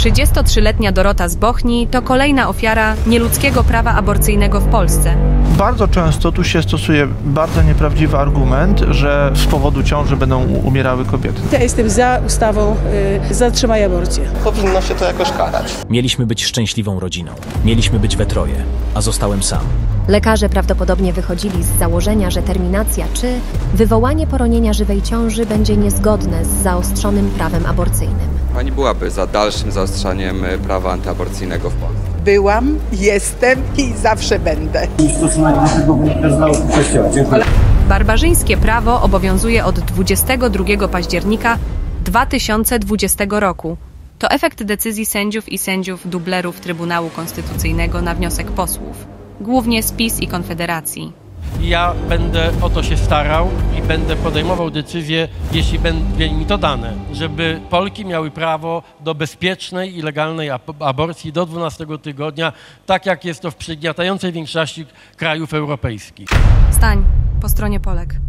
33-letnia Dorota z Bochni to kolejna ofiara nieludzkiego prawa aborcyjnego w Polsce. Bardzo często tu się stosuje bardzo nieprawdziwy argument, że z powodu ciąży będą umierały kobiety. Ja jestem za ustawą Zatrzymaj aborcję. Powinno się to jakoś karać. Mieliśmy być szczęśliwą rodziną. Mieliśmy być we troje, a zostałem sam. Lekarze prawdopodobnie wychodzili z założenia, że terminacja czy wywołanie poronienia żywej ciąży będzie niezgodne z zaostrzonym prawem aborcyjnym. Pani byłaby za dalszym zaostrzaniem prawa antyaborcyjnego w Polsce? Byłam, jestem i zawsze będę. Barbarzyńskie prawo obowiązuje od 22 października 2020 roku. To efekt decyzji sędziów i sędziów dublerów Trybunału Konstytucyjnego na wniosek posłów, głównie z PiS i Konfederacji. Ja będę o to się starał i będę podejmował decyzje, jeśli będzie mi to dane, żeby Polki miały prawo do bezpiecznej i legalnej aborcji do 12 tygodnia, tak jak jest to w przygniatającej większości krajów europejskich. Stań po stronie Polek.